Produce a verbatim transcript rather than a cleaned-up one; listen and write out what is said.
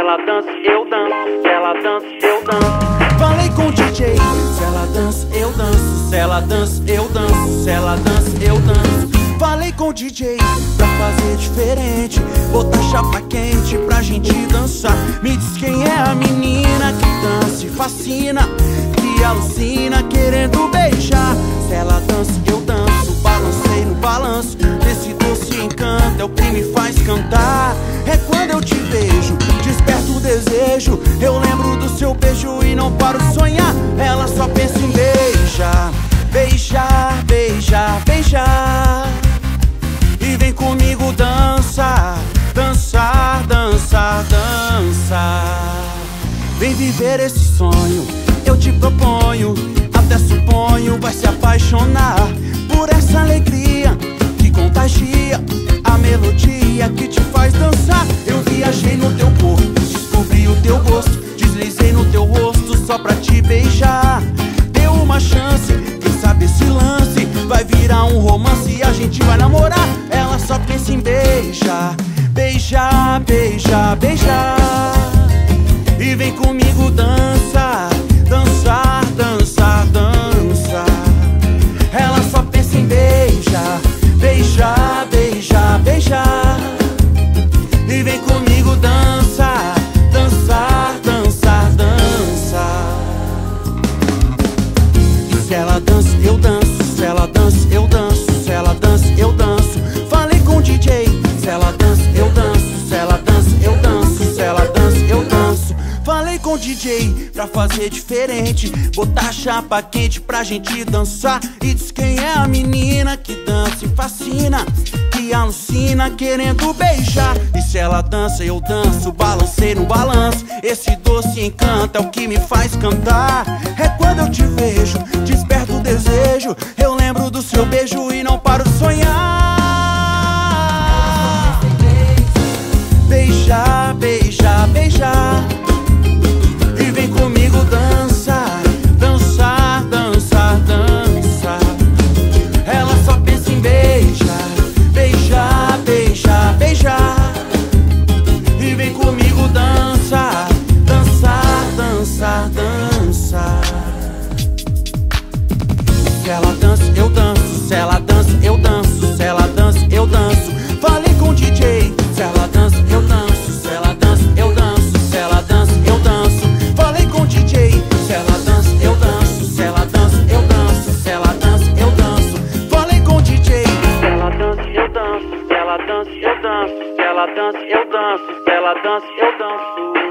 ela dança, eu danço. Se ela dança, eu danço. Falei com o D J, se ela dança, eu danço. Se ela dança, eu danço. Se ela dança, eu danço. Falei com o D J pra fazer diferente, botar chapa quente pra gente dançar. Me diz quem é a menina que dança e fascina, que alucina querendo beijar. Se ela dança, eu danço. Balancei no balanço desse doce encanto, é o que me faz cantar. É quando eu te vejo, desperto o desejo. Eu lembro do seu beijo e não paro de sonhar. Ela só pensa em beijar, beijar, beijar, beijar. E vem comigo dançar, dançar, dançar, dançar. Vem viver esse sonho, eu te proponho. Até suponho, vai se apaixonar por essa alegria que contagia, a melodia que te faz dançar. Eu viajei no teu corpo, descobri o teu gosto, deslizei no teu rosto só pra te beijar. Deu uma chance, quem sabe esse lance vai virar um romance e a gente vai namorar. Ela só pensa em beijar, beijar, beijar, beijar. E vem comigo dançar, dançar, dançar, dançar. Ela só pensa em beijar, beijar, beijar, beijar. E vem comigo dançar, dançar, dançar, dançar. E se ela dança, eu danço. Se ela dança, eu danço. Se ela dança, eu danço. Falei com o D J, se ela dança, eu danço. Se ela dança, eu danço. Se ela dança, eu danço. Falei com o D J pra fazer diferente, botar chapa quente pra gente dançar. E diz quem é a menina que dança e fascina, que alucina querendo beijar. E se ela dança, eu danço. Balancei no balanço, esse doce encanto é o que me faz cantar. É quando eu te vejo, desperto o desejo. Eu lembro do seu beijo e não paro de sonhar. Beijar, beijar, beijar. E vem comigo dançar, dançar, dançar, dançar. Ela só pensa em beijar, beijar, beijar, beijar. E vem comigo dançar, dançar, dançar, dançar. Se ela dança, eu danço. Se ela dança, eu danço. Se ela dança, eu danço. Falei com o D J, se ela dança, eu danço. Se ela dança, eu danço. Se ela dança, eu danço. Falei com o D J, se ela dança, eu danço. Se ela dança, eu danço. Se ela dança, eu danço. Falei com o D J, Se ela dança, eu danço. Se ela dança, eu danço. Se ela dança, eu danço. Se ela dança, eu danço.